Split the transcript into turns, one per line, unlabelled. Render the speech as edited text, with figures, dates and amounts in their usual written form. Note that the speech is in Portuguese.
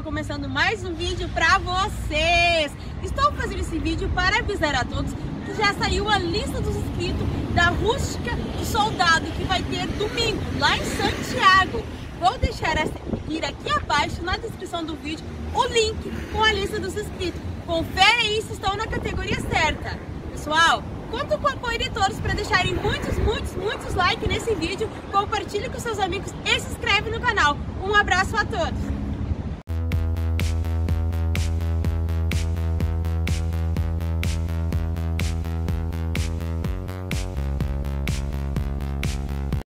estou começando mais um vídeo para vocês. Estou fazendo esse vídeo para avisar a todos que já saiu a lista dos inscritos da Rústica do Soldado, que vai ter domingo lá em Santiago. Vou deixar aqui abaixo na descrição do vídeo o link com a lista dos inscritos. Confere aí se estão na categoria certa. Pessoal, conto com o apoio de todos para deixarem muitos likes nesse vídeo, compartilhe com seus amigos e se inscreve no canal. Um abraço a todos!